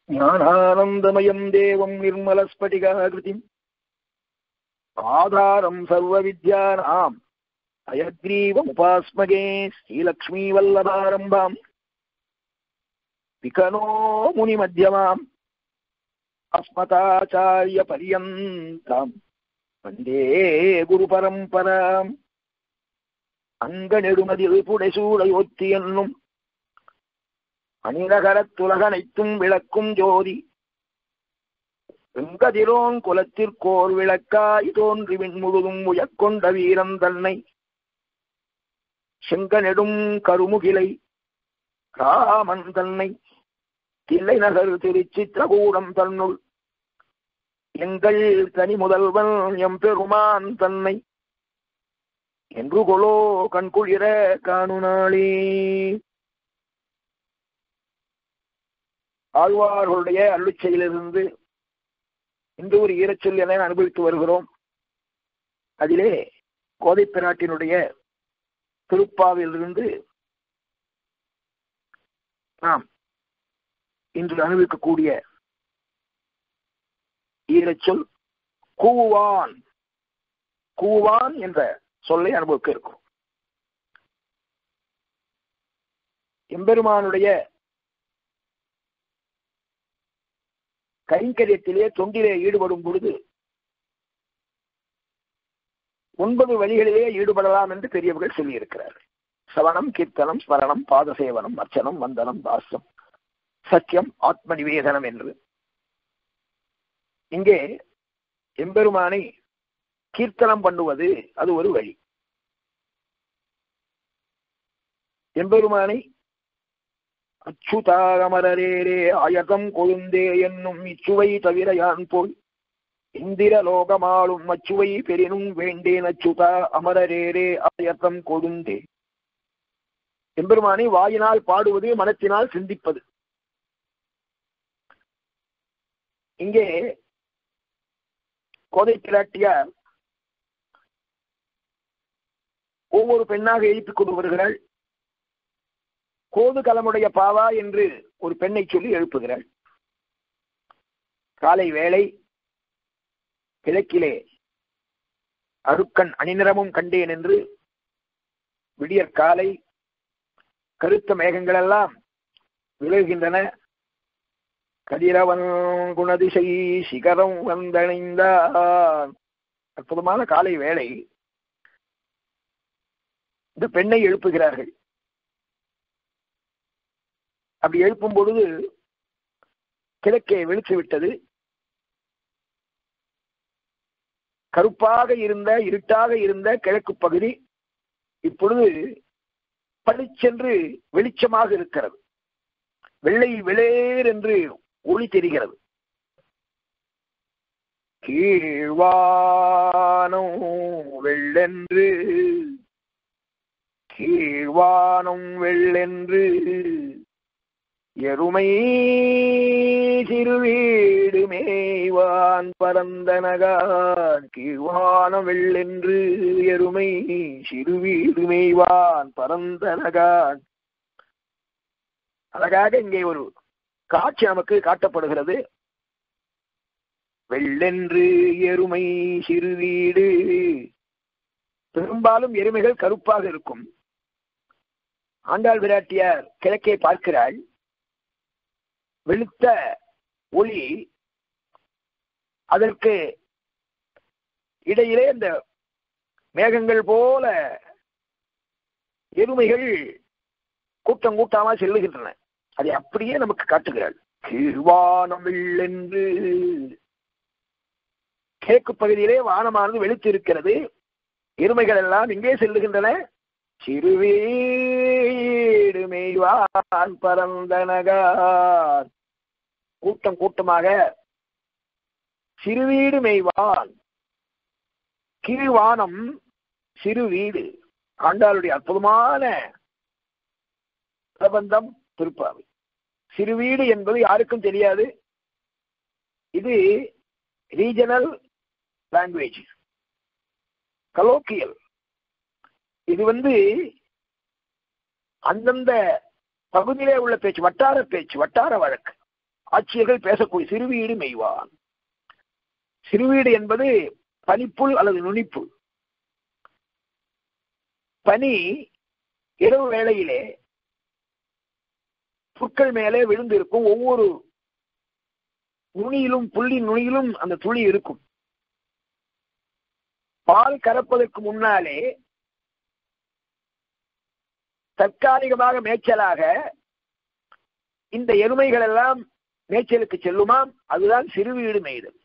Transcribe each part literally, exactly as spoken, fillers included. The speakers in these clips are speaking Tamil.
ஞானானந்தமயம் தேவம் நிர்மலஸ்படிகாகிருதிம் ஆதாரம் சர்வ வித்யானாம் அயக்ரீவம் உபாஸ்மகே ஸ்ரீலக்ஷ்மீ வல்லபாரம்பாம் விகனோ முனி மத்தியமாம் அஸ்மதாச்சாரிய பரியந்தாம் வந்தே குரு பரம்பராம். அங்க நெடுமதில் புடைசூடை ஒத்தி என்னும் அணிநகரத்துலகனைத்தும் விளக்கும் ஜோதி வெங்கதிரோன் குலத்திற்கோர் விளக்காய் தோன்றி விண்முழுதும் உயக்கொண்ட வீரன் தன்னை செங்கநெடும் கருமுகிலை ராமன் தன்னை தில்லை நகர் திருச்சித்திரகூடம் தன்னுள் எங்கள் தனி முதல்வன் எம்பெருமான் தன்னை என்று கொலோ கண்குளிர காணுநாளே. ஆழ்வார்களுடைய அருளிச்சையிலிருந்து இன்று ஒரு ஈரச்சொல் என அனுபவித்து வருகிறோம். அதிலே கோதை பிராட்டினுடைய திருப்பாவிலிருந்து நாம் இன்று அனுபவிக்கக்கூடிய ஈரச்சொல் கூவான். கூவான் என்ற சொல்லை அனுபவிக்க இருக்கும். எம்பெருமானுடைய கைங்கரியத்திலே தொண்டிலே ஈடுபடும் பொழுது ஒன்பது வழிகளிலே ஈடுபடலாம் என்று பெரியவர்கள் சொல்லியிருக்கிறார்கள். சவணம், கீர்த்தனம், ஸ்மரணம், பாதசேவனம், அர்ச்சனம், வந்தனம், தாசம், சத்தியம், ஆத்ம நிவேதனம் என்று. இங்கே எம்பெருமானை கீர்த்தனம் பண்ணுவது அது ஒரு வழி. எம்பெருமானை அச்சுதாகமரரேரே ஆயதம் கொழுந்தே என்னும் இச்சுவை தவிர யான் போய் இந்திர லோகமாளும் அச்சுவை பெரினும் வேண்டேன் அச்சுதா அமரரேரே ஆயதம் கொழுந்தே. எம்பெருமானை வாயினால் பாடுவது, மனத்தினால் சிந்திப்பது. இங்கே கோதை பிராட்டியார் ஒவ்வொரு பெண்ணாக எழுப்பிக் கொண்டு வருகிறாள். கோது கலமுடைய பாவா என்று ஒரு பெண்ணை சொல்லி எழுப்புகிறாள். காலை வேளை கிழக்கிலே அருக்கன் அணிநிறமும் கண்டேன் என்று விடியற் காலை கருத்த மேகங்கள் எல்லாம் விலகுகின்றன. கதிரவன் குணதிசை சிகரம் வந்தணைந்தான். அற்புதமான காலை வேளை இந்த பெண்ணை எழுப்புகிறார்கள். அப்படி எழுப்பும் பொழுது கிழக்கே வெளிச்சு விட்டது. கருப்பாக இருந்த இருட்டாக இருந்த கிழக்கு பகுதி இப்பொழுது பளிச்சென்று வெளிச்சமாக இருக்கிறது. வெள்ளை வெளிர் என்று ஒளி தெரிகிறது. கீழ்வானம் வெள்ளென்று கீழ்வானம் வெள்ளென்று எருமை சிறுவீடு மேய்வான் பரந்தனகான். கீழ்வானம் வெள்ளென்று எருமை சிறுவீடு மேய்வான் பரந்தனகான். அழகாக இங்கே ஒரு காட்சி நமக்கு காட்டப்படுகிறது. வெள்ளென்று எருமை சிறுவீடு. பெரும்பாலும் எருமைகள் கருப்பாக இருக்கும். ஆண்டாள் விராட்டியார் கிழக்கே பார்க்கிறாள். வெளுத்த ஒளி, அதற்கு இடையிலே இந்த மேகங்கள் போல எருமைகள் கூட்டம் கூட்டமா செல்லுகின்றன. அதை அப்படியே நமக்கு காட்டுகிறாள். கீழ்வானம் வெள்ளென்று. கிழக்கு பகுதியிலே வானமானது வெளுத்து இருக்கிறது. எருமைகள் எல்லாம் இங்கே செல்லுகின்றன. சிறுவீடு மேய்வான் பரந்தனகான். கூட்டம் கூட்டமாக சிறுவீடு மேய்வான். கீழ்வானம் சிறு வீடு. ஆண்டாளுடைய அற்புதமான பிரபந்தம் திருப்பாவை. சிறுவீடு என்பது யாருக்கும் தெரியாது. இது ரீஜனல் லாங்குவேஜ், கலோக்கியல். இது வந்து அந்தந்த பகுதியிலே உள்ள பேச்சு, வட்டார பேச்சு, வட்டார வழக்கு. ஆட்சியர்கள் பேசக்கூடிய சிறுவீடு மெய்வான். சிறுவீடு என்பது பனிப்புல் அல்லது நுனிப்பு. பனி இரவு வேளையிலே புற்கள் மேலே விழுந்திருக்கும். ஒவ்வொரு நுனியிலும் புள்ளின் நுனியிலும் அந்த துளி இருக்கும். பால் கறப்பதற்கு முன்னாலே தற்காலிகமாக மேய்ச்சலாக இந்த எருமைகள் எல்லாம் மேய்ச்சலுக்கு செல்லுமாம். அதுதான் சிறுவீடு மேய்தல்.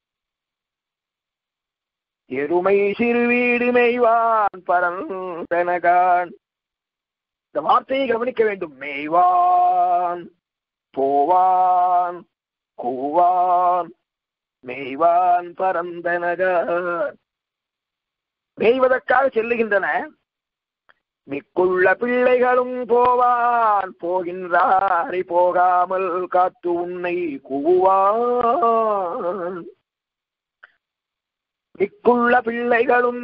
எருமை சிறுவீடு மேய்வான் பரந்தனகான். இந்த வார்த்தையை கவனிக்க வேண்டும். மேய்வான், போவான், கூவான், மேய்வான் பரந்தனகான். மேய்வதற்காக செல்லுகின்றன. மிக்குள்ள பிள்ளைகளும் போவான், போகின்றாரை போகாமல் காத்து உன்னை கூவான். மிக்குள்ள பிள்ளைகளும்,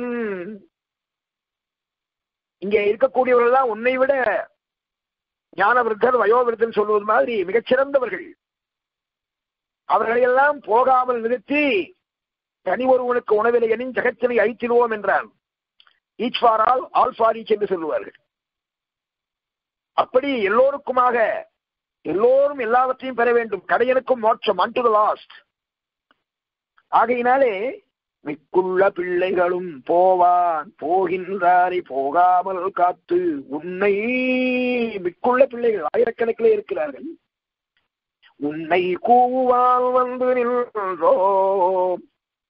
இங்கே இருக்கக்கூடியவர்கள் தான் உன்னை விட ஞானவிருத்தர் வயோவிருத்தன் சொல்வது மாதிரி மிகச்சிறந்தவர்கள். அவர்களையெல்லாம் போகாமல் நிறுத்தி தனி ஒருவனுக்கு உணவில்லை எனின் ஜகத்தினை அழித்திடுவோம் என்றான். Each for all, all for each என்று சொல்லுவார்கள். அப்படி எல்லோருக்குமாக எல்லோரும் எல்லாவற்றையும் பெற வேண்டும். கடையனுக்கும் மோட்சம், அன் டு தி லாஸ்ட். ஆகையினாலே மிக்குள்ள பிள்ளைகளும் போவான், போகின்றாரை போகாமல் காத்து உன்னை. மிக்குள்ள பிள்ளைகள் ஆயிரக்கணக்கிலே இருக்கிறார்கள். உன்னை கூவால் வந்து நின்றோம்.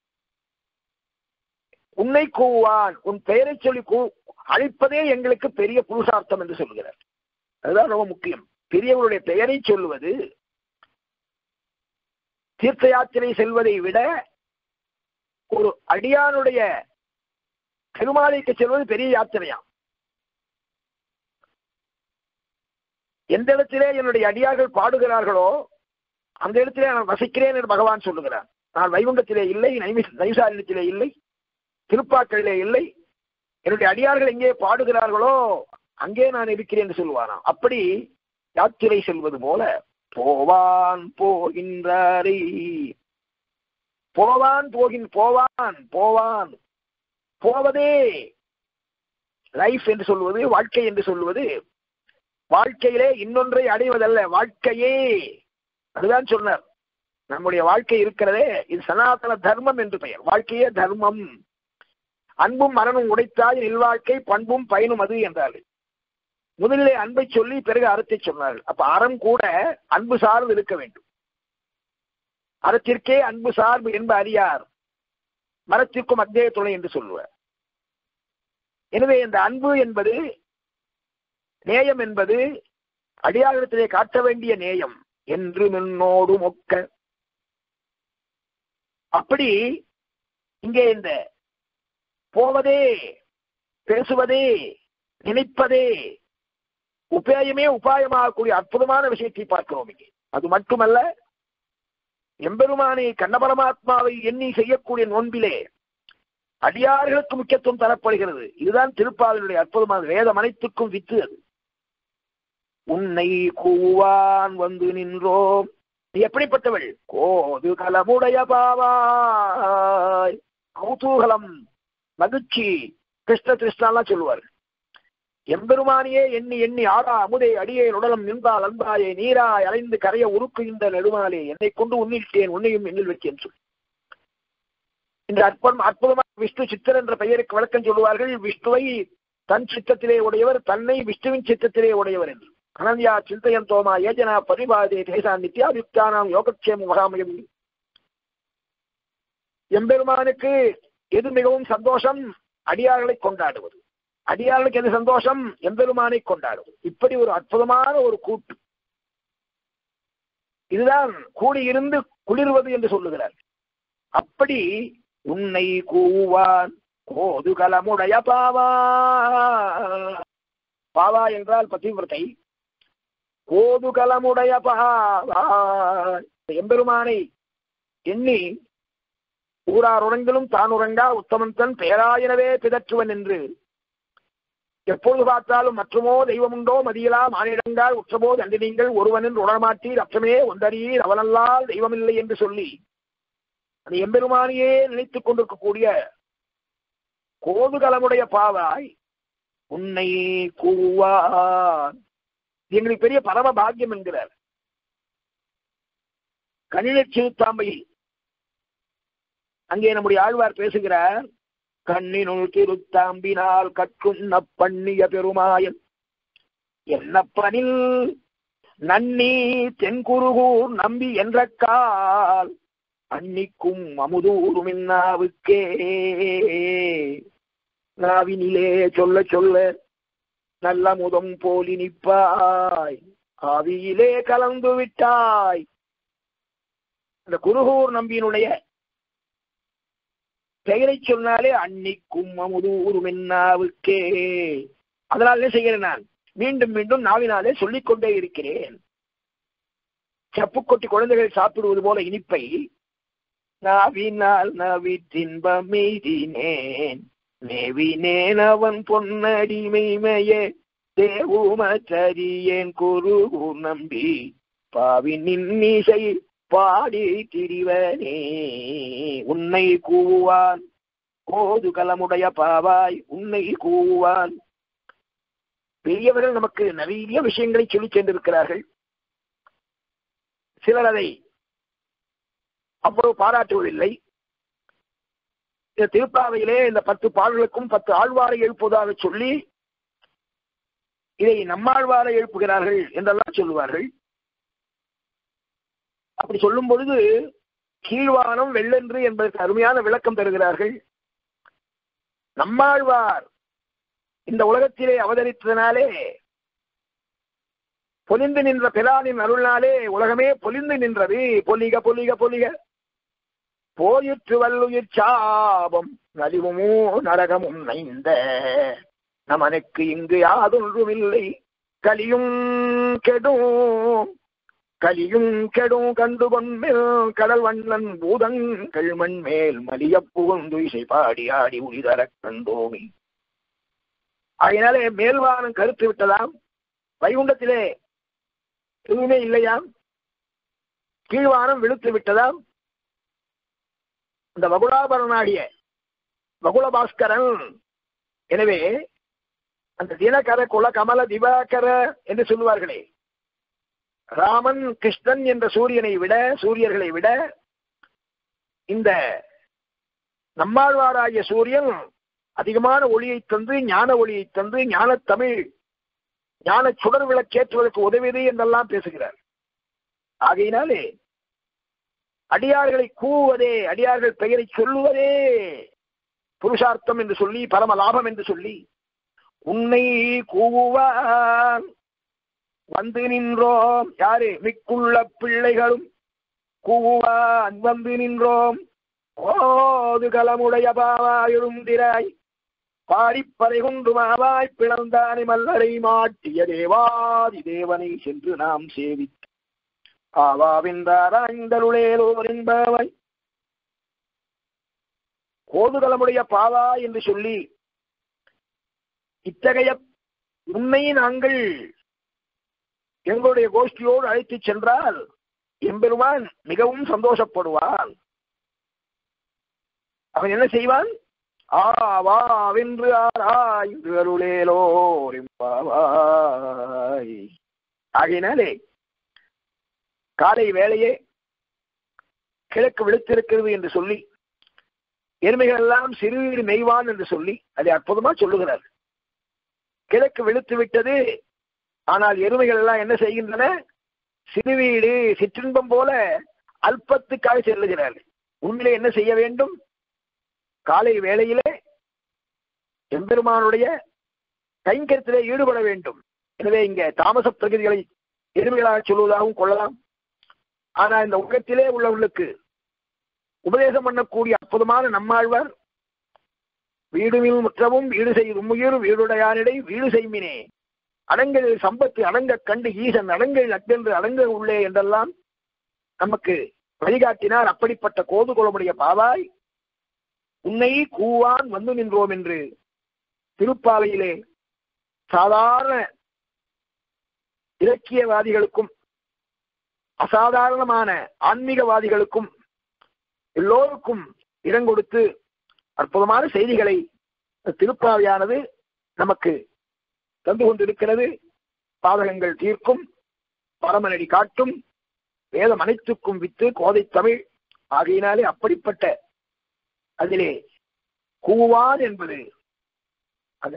உன்னை கூவான், உன் பெயரை சொல்லி கூ அழைப்பதே எங்களுக்கு பெரிய புருஷார்த்தம் என்று சொல்கிறார். அதுதான் ரொம்ப முக்கியம். பெரியவருடைய பெயரை சொல்லுவது தீர்த்த யாத்திரை செல்வதை விட ஒரு அடியானுடைய பெருமாளைக்கு செல்வது பெரிய யாத்திரையாம். எந்த இடத்திலே என்னுடைய அடியார்கள் பாடுகிறார்களோ அந்த இடத்திலே நான் வசிக்கிறேன் என்று பகவான் சொல்லுகிறார். நான் வைகுண்டத்திலே இல்லை, நைசாரண்யத்திலே இல்லை, திருப்பாக்களிலே இல்லை. என்னுடைய அடியார்கள் எங்கே பாடுகிறார்களோ அங்கே நான் இருக்கிறேன் என்று சொல்லுவாராம். அப்படி யாத்திரை செல்வது போல போவான் போகின்றாரை. போவான் போகின் போவான் போவான் போவதே லைஃப் என்று சொல்வது, வாழ்க்கை என்று சொல்வது. வாழ்க்கையிலே இன்னொன்றை அடைவதல்ல, வாழ்க்கையே. அதுதான் சொன்னார். நம்முடைய வாழ்க்கை இருக்கிறதே, இது சனாதன தர்மம் என்று பெயர். வாழ்க்கையே தர்மம். அன்பும் மரணம் உடைத்தாய் நில்வாழ்க்கை, பண்பும் பயனும் அது என்றார்கள். முதலிலே அன்பை சொல்லி பிறகு அறத்தை சொன்னார்கள். அப்ப அறம் கூட அன்பு சார்ந்து இருக்க வேண்டும். அறத்திற்கே அன்பு சார்பு என்ப அறியார், மரத்திற்கும் அத்தே துணை என்று சொல்லுவார். எனவே இந்த அன்பு என்பது, நேயம் என்பது அடியாரிடத்திலே காட்ட வேண்டிய நேயம் என்று முன்னோடு மொக்க. அப்படி இங்கே இந்த போவதே, பேசுவதே, நினைப்பதே, உபாயமே உபாயமாகக்கூடிய அற்புதமான விஷயத்தை பார்க்கிறோம் இங்கே. அது மட்டுமல்ல, எம்பெருமானை கண்ணபரமாத்மாவை எண்ணி செய்யக்கூடிய நோன்பிலே அடியார்களுக்கு முக்கியத்துவம் தரப்படுகிறது. இதுதான் திருப்பாவினுடைய அற்புதமான வேதம் அனைத்துக்கும் வித்து. அது உன்னை கூவான் வந்து நின்றோம். நீ எப்படிப்பட்டவள்? கோது கலமுடைய பாவாய். கௌதூகலம், மகிழ்ச்சி, கிருஷ்ண கிருஷ்ணாலாம் சொல்லுவார்கள். எம்பெருமானியே எண்ணி எண்ணி ஆடா அமுதே அடியே உடலம் நின்றால் அன்பாயே நீராய் அலைந்து கரைய உருக்குகின்ற நெடுமாலே என்னை கொண்டு உன்னிட்டேன் உன்னையும் எண்ணில் வைத்தேன் சொல். இந்த அற்புதம் அற்புதமாக விஷ்ணு சித்தர் என்ற பெயருக்கு விளக்கம் சொல்லுவார்கள். விஷ்ணுவை தன் சித்தத்திலே உடையவர், தன்னை விஷ்ணுவின் சித்தத்திலே உடையவர் என்று. அனன்யா சிந்தையன் தோமா ஏஜனா பரிபாதே தேசா நித்யாபியுக்தானாம் யோகக்ஷேம மகாமயம். எம்பெருமானுக்கு எது மிகவும் சந்தோஷம்? அடியார்களை கொண்டாடுவது. அடியார்களுக்கு எது சந்தோஷம்? எம்பெருமானை கொண்டாடுவது. இப்படி ஒரு அற்புதமான ஒரு கூட்டு. இதுதான் கூடியிருந்து குளிர்வது என்று சொல்லுகிறார். அப்படி உன்னை கூவான் கோது கலமுடைய பாவா. பாவா என்றால் பதிவிரத்தை. கோது கலமுடைய பாவா, எம்பெருமானை எண்ணி ஊரார் உறங்கிலும் தான் உறங்கா உத்தமன் தன் பேராயினவே பிதற்றுவன் என்று எப்பொழுது பார்த்தாலும் மற்றுமோ தெய்வம் உண்டோ மதியலாம் மானிடங்கால் உற்றபோ அன்று நீங்கள் ஒருவனின் உணரமாட்டீர் அற்றமே ஒன்றறியீர் அவனல்லால் தெய்வமில்லை என்று சொல்லி அந்த எம்பெருமானியே நினைத்துக் கொண்டிருக்கக்கூடிய கோதுகலமுடைய பாவாய் உன்னை கூவான் எங்களுக்கு பெரிய பரம பாக்கியம் என்கிறார். கண்ணினச் சிறுத்தாம்பையில் அங்கே நம்முடைய ஆழ்வார் பேசுகிறார். கண்ணினுள் திருத்தாம்பினால் கற்றுண்ண பண்ணிய பெருமாயன் என்னப்பனில் நன்னி தென்குருகூர் நம்பி என்ற கால் அன்னிக்கும் அமுதூரும் இன்னாவுக்கே நாவினிலே சொல்ல சொல்ல நல்ல முதம் போலி நிற்பாய் ஆவியிலே கலந்து விட்டாய். அந்த குருகூர் நம்பியினுடைய பெயரை சொன்னாலே அன்னிக்கும் அமுதூரும் என்னாவுக்கே. அதனாலே செய்கிறேன், நான் மீண்டும் மீண்டும் நாவினாலே சொல்லிக் கொண்டே இருக்கிறேன். சப்பு கொட்டி குழந்தைகள் சாப்பிடுவது போல இனிப்பை நாவினால் நாவி தின்பமெய்தினேன் மேவினேன் அவன் பொன்னடிமைமையே தேவுமச்சரியேன் குருகூர் நம்பி பாவின் இன்னிசை பாடி திரிவனே உன்னை கூவான் கோதுகலமுடைய பாவாய் உன்னை கூவான். பெரியவர்கள் நமக்கு நிறைய விஷயங்களை சொல்லி சென்றிருக்கிறார்கள். சிலர் அதை அவ்வளவு பாராட்டுவதில்லை. இந்த திருப்பாவையிலே இந்த பத்து பாடல்களுக்கும் பத்து ஆழ்வாரை எழுப்புவதாக சொல்லி இதை நம்மாழ்வாரை எழுப்புகிறார்கள் என்றெல்லாம் சொல்லுவார்கள். அப்படி சொல்லும் பொழுது கீழ்வானம் வெள்ளென்று என்பதற்கு அருமையான விளக்கம் தருகிறார்கள். நம்மாழ்வார் இந்த உலகத்திலே அவதரித்ததனாலே பொலிந்து நின்ற பிரானின் அருள்னாலே உலகமே பொலிந்து நின்றது. பொலிக பொலிக பொலிக போயிற்று வல்லுயிர் சாபம் நலிவுமோ நரகமும் நைந்த நமனுக்கு இங்கு யாதொன்றும் இல்லை கலியும் கெடும் கலியும் கெடும் கண்டு கொன்மேல் கடல் வண்ணன் பூதங்கள் மண்மேல் மலிய புகுந்து இசை பாடி ஆடி உயிதர கண்டோமி. அதனாலே மேல்வானம் கருத்து விட்டதாம், வைகுண்டத்திலே எதுவுமே இல்லையாம், கீழ்வானம் விழுத்து விட்டதாம். இந்த வகுலாபரனாகிய வகுலபாஸ்கரன் எனவே அந்த தினகர குல கமல திவாகர என்று சொல்லுவார்களே, ராமன் கிருஷ்ணன் என்ற சூரியனை விட சூரியர்களை விட இந்த நம்மாழ்வாராகிய சூரியன் அதிகமான ஒளியை தந்து ஞான ஒளியை தந்து ஞான தமிழ் ஞான சுடர் விளக்கேற்றுவதற்கு உதவியது என்றெல்லாம் பேசுகிறார். ஆகையினாலே அடியார்களை கூவதே அடியார்கள் பெயரை சொல்லுவதே புருஷார்த்தம் என்று சொல்லி பரம லாபம் என்று சொல்லி உன்னை கூவான் வந்து நின்றோம். யாரு? மிக்குள்ள பிள்ளைகளும் கூவான் வந்து நின்றோம். ஓது கலமுடைய பாவாயும் திராய் பாடிப்பறை கொண்டு மாவாய் பிளந்தானை மல்லரை மாட்டிய தேவாதி தேவனை சென்று நாம் சேவித்து ஆவாவின்றாராய்ந்தருளேலோரின்பாவாய் கோதுகலமுடைய பாவா என்று சொல்லி இத்தகைய உண்மை நாங்கள் எங்களுடைய கோஷ்டியோடு அழைத்து சென்றால் எம்பெருமான் மிகவும் சந்தோஷப்படுவான். அவன் என்ன செய்வான்? ஆவாவென்று ஆராய்ந்து அருளேலோரிம்பாவாய். ஆகையினாலே காலை வேளையே கிழக்கு விழுத்திருக்கிறது என்று சொல்லி எருமைகள் எல்லாம் சிறுவீடு மெய்வான் என்று சொல்லி அதை அற்புதமா சொல்லுகிறார். கிழக்கு விழுத்து விட்டது, ஆனால் எருமைகள் எல்லாம் என்ன செய்கின்றன? சிறுவீடு சிற்றின்பம் போல அல்பத்துக்காக செல்லுகிறார்கள். உண்மையிலே என்ன செய்ய வேண்டும்? காலை வேளையிலே எம்பெருமானுடைய கைங்கரியத்திலே ஈடுபட வேண்டும். எனவே இங்க தாமச பிரகிருதிகளை எருமைகளாக சொல்வதாகவும் கொள்ளலாம். ஆனால் இந்த உலகத்திலே உள்ளவர்களுக்கு உபதேசம் பண்ணக்கூடிய அற்புதமான நம்மாழ்வார் வீடுமில் முற்றவும் வீடு செய்யும் உயிர் வீடுடையானிடை வீடு செய்மினே அடங்கலில் சம்பத்து அடங்க கண்டு ஈசன் அடங்கல் அட்டென்று அடங்க உள்ளே என்றெல்லாம் நமக்கு வழிகாட்டினார். அப்படிப்பட்ட கோதுகுலமுடைய பாவாய் உன்னை கூவான் வந்து நின்றோம் என்று திருப்பாவையிலே சாதாரண இலக்கியவாதிகளுக்கும் அசாதாரணமான ஆன்மீகவாதிகளுக்கும் எல்லோருக்கும் இடம் கொடுத்து அற்புதமான செய்திகளை திருப்பாவையானது நமக்கு தந்து கொண்டிருக்கிறது. பாதகங்கள் தீர்க்கும், பரமநடி காட்டும், வேதம் அனைத்துக்கும் வித்து கோதை தமிழ் ஆகையினாலே அப்படிப்பட்ட அதிலே கூவான் என்பது அத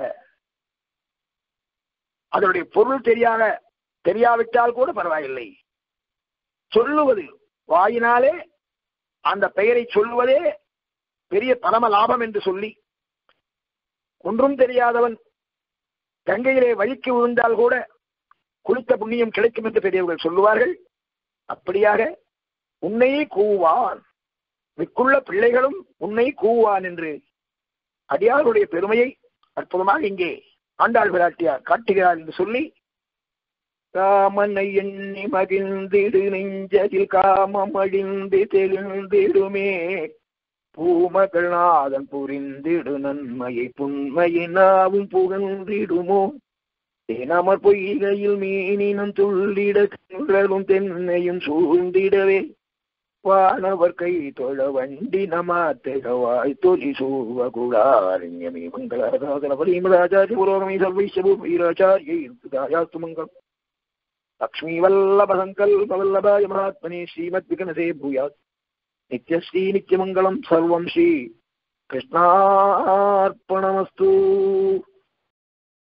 அதனுடைய பொருள் தெரியாத தெரியாவிட்டால் கூட பரவாயில்லை, சொல்லுவது வாயினாலே அந்த பெயரை சொல்லுவதே பெரிய பரம லாபம் என்று சொல்லி, ஒன்றும் தெரியாதவன் கங்கையிலே வழிக்கு விழுந்தால் கூட குளித்த புண்ணியம் கிடைக்கும் என்று பெரியவர்கள் சொல்லுவார்கள். அப்படியாக உன்னை கூவான், மிக்குள்ள பிள்ளைகளும் உன்னை கூவான் என்று அடியாருடைய பெருமையை அற்புதமாக இங்கே ஆண்டாள் பிராட்டியார் காட்டுகிறார் என்று சொல்லி, காமனை எண்ணி மகிழ்ந்திடு நெஞ்சதில் காமம் அழிந்து தெளிந்திடுமே, பூமகள் நாதன் புரிந்திடு நன்மையை புண்மையை நாவும் புகழ்ந்திடுமோ, தேனமர் பொய்கையில் மீனினும் துள்ளிட கிணறும் தென்னையும் சூழ்ந்திடவே, வானவர் கை தொழ வண்டி நமாத்தெகவாய் தொலி சூவகுடாரண்யமே மங்களாசாதன பரிமராச்சாரிய புரோகமே சர்வைஷபூராச்சாரியாஸ்து மங்கலம். லக்ஷ்மீ வல்லப சங்கல்ப வல்லபாய மகாத்மனே ஸ்ரீமத் விகனசே பூயாத். நித்யஸ்ரீ நித்யமங்கலம் சர்வம் ஸ்ரீ கிருஷ்ணார்ப்பணமஸ்து.